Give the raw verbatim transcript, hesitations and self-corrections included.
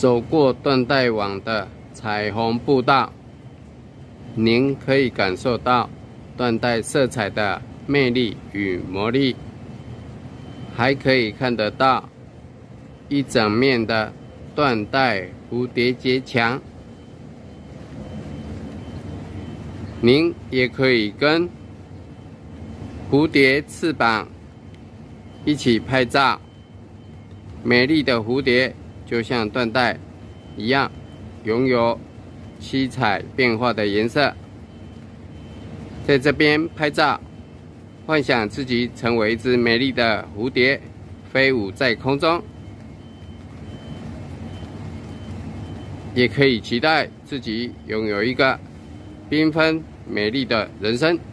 走过缎带网的彩虹步道，您可以感受到缎带色彩的魅力与魔力，还可以看得到一整面的缎带蝴蝶结墙。您也可以跟蝴蝶翅膀一起拍照，美丽的蝴蝶就像缎带一样，拥有七彩变化的颜色。在这边拍照，幻想自己成为一只美丽的蝴蝶，飞舞在空中，也可以期待自己拥有一个缤纷美丽的人生。